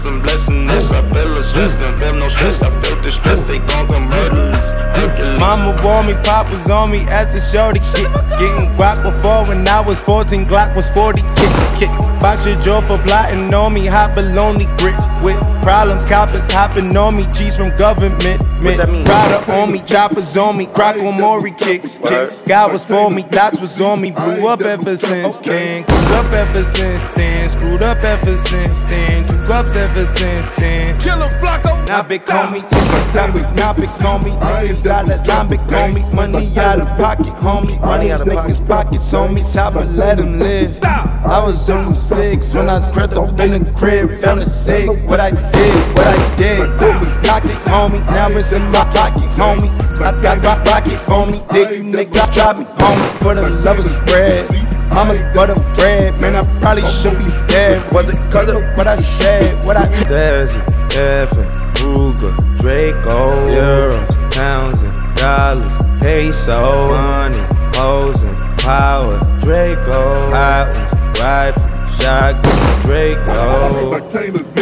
some blessedness. I feel a stress, don't feel no stress. I feel distress, they gon' come murderers. Mama warned me, Pop was on me as a shorty kid. Getting guac before when I was 14, Glock was 40. Kick. Box your jaw for plotting on me. Hot baloney grits with problems. Coppers hopping on me. Cheese from government. Prada on me, choppers on me. Crock on Maury kicks. God was for me, dots was on me. Blew up ever since then. Screwed up ever since then. Screwed up ever since then. 2 cups ever since then. Killer Flocko. Now big homie, now big homie. Niggas out of line, big homie. Money out of pocket, homie. Money these niggas pockets on me. Chopper, let them live. I was only 6 when I crept up in the crib. Found it sick, what I did. Knocked it, homie. Now it's in my pocket, homie. I got my pocket, homie. Dig you niggas, drop me, homie. For the love of spread. Mama's butter bread, man, I probably should be dead. Was it cause of what I said? What I Desi, Effin, Ruger, Draco, euros, pounds and dollars, peso, money, posing, power, Draco, hot ones, rifle, shotgun, Draco.